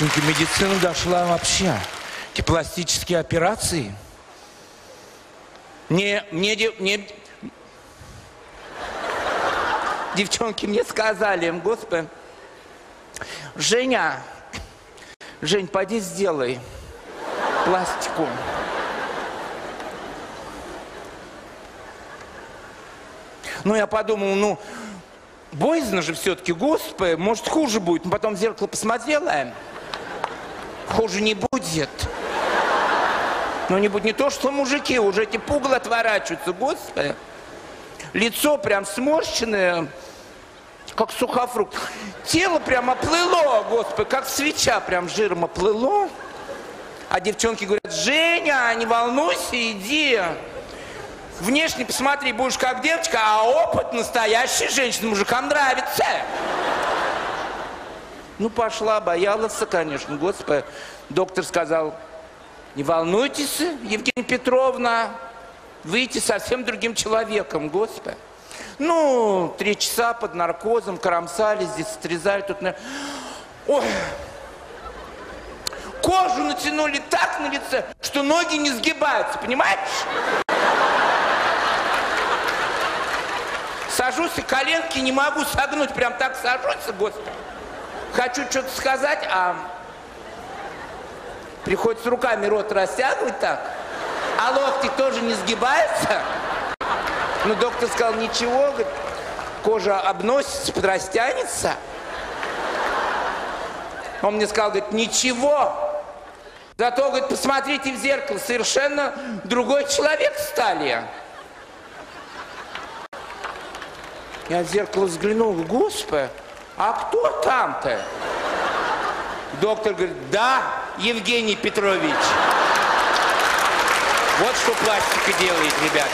Девчонки, медицина дошла вообще. Эти пластические операции. Девчонки мне сказали, господи, Женя, Жень, пойди сделай пластику. Ну, я подумал, ну, боязно же все-таки, господи, может, хуже будет. Но потом в зеркало посмотрела, хуже не будет. Ну, не будет не то, что мужики, уже эти пугла отворачиваются, господи. Лицо прям сморщенное, как сухофрукт. Тело прям оплыло, господи, как свеча прям жиром оплыло. А девчонки говорят, Женя, не волнуйся, иди. Внешне посмотри, будешь как девочка, а опыт настоящей женщины мужикам нравится. Ну, пошла, боялась, конечно, господи. Доктор сказал, не волнуйтесь, Евгения Петровна, выйти совсем другим человеком, господи. Ну, 3 часа под наркозом, кромсали, здесь отрезали, тут... Ой! Кожу натянули так на лице, что ноги не сгибаются, понимаешь? Сажусь, и коленки не могу согнуть, прям так сажусь, господи. Хочу что-то сказать, а приходится руками рот растягивать так, а локти тоже не сгибаются. Ну, доктор сказал, ничего, говорит, кожа обносится, подрастянется. Он мне сказал, говорит, ничего. Зато, говорит, посмотрите в зеркало, совершенно другой человек стали. Я в зеркало взглянул, господи, а кто там-то? Доктор говорит, да, Евгений Петрович. Вот что пластика делает, ребята.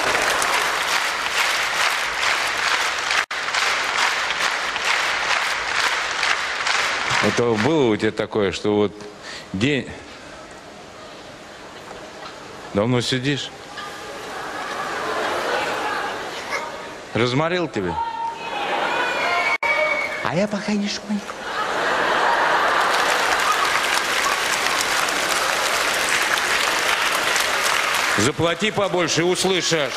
Это было у тебя такое, что вот день... Давно сидишь? Разморил тебя? А я пока не шмык. Заплати побольше, услышишь.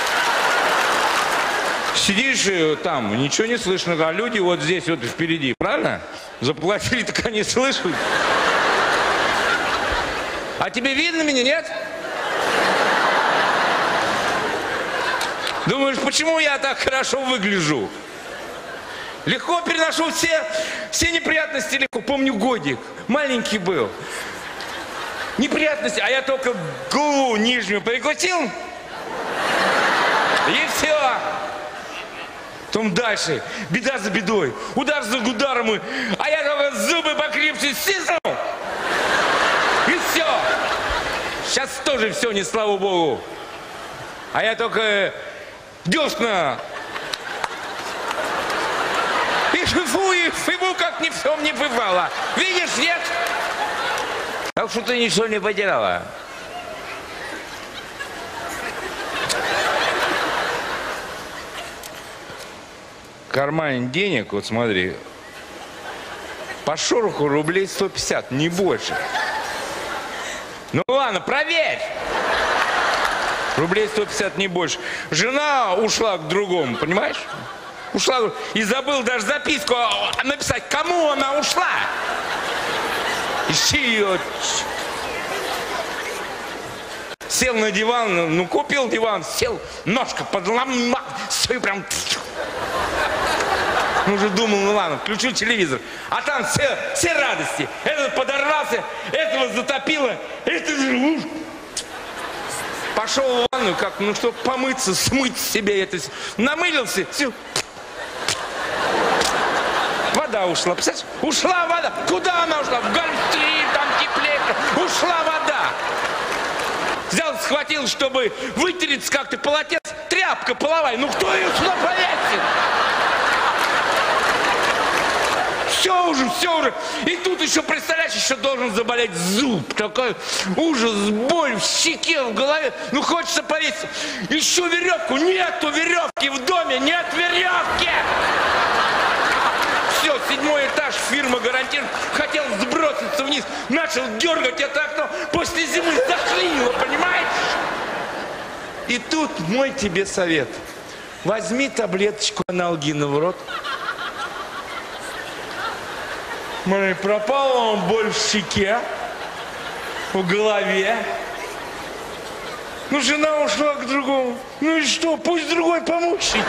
Сидишь там, ничего не слышно, а люди вот здесь вот впереди, правильно? Заплатили, так они слышат. А тебе видно меня, нет? Думаешь, почему я так хорошо выгляжу? Легко переношу все неприятности, легко. Помню, годик, маленький был. Неприятности, а я только голову нижнюю прикусил. И все. Потом дальше, беда за бедой, удар за ударом, а я только зубы покрепче стиснул. И все. Сейчас тоже все, не слава богу. А я только десна. И фу, как ни в чем не бывало. Видишь, нет? Так что ты ничего не потеряла. В кармане денег, вот смотри, по шороху рублей 150, не больше. Ну ладно, проверь. Рублей 150, не больше. Жена ушла к другому, понимаешь? Ушла и забыл даже записку написать, кому она ушла. Ищи ее. Сел на диван, ну купил диван, сел, ножка подломал, все прям... Уже думал, ну ладно, включу телевизор. А там все радости. Этот подорвался, этого затопило, это... Пошел в ванную, как, ну, чтобы помыться, смыть себе это. Намылился, все. Вода ушла, представляешь? Ушла вода. Куда она ушла? В Гольфстрим, там теплее. Ушла вода. Взял, схватил, чтобы вытереться как-то, полотенце, тряпка половая. Ну кто ее сюда повесит? Все уже. И тут еще, представляешь, еще должен заболеть зуб. Такой ужас, боль в щеке, в голове. Ну хочется повесить. Еще веревку. Нету веревки в доме, нет веревки. все, 7-й этаж, фирма гарантирует. Хотел сброситься вниз, начал дергать это окно. После зимы заклинило, понимаешь? И тут мой тебе совет. Возьми таблеточку анальгина в рот. Смотри, пропала вам боль в щеке, в голове. Ну, жена ушла к другому. Ну и что, пусть другой помучается.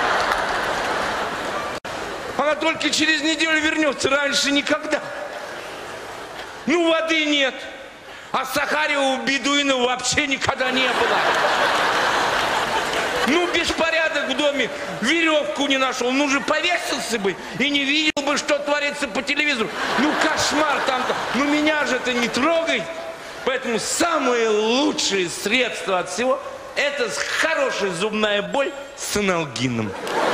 Она только через неделю вернется, раньше никогда. Ну, воды нет. А Сахарева у бедуинов вообще никогда не было. Ну, беспорядок в доме, веревку не нашел. Ну же повесился бы и не видел бы, что творится по телевизору. Ну, кошмар там-то. Ну, меня же это не трогай. Поэтому самое лучшее средство от всего — это хорошая зубная боль с анальгином.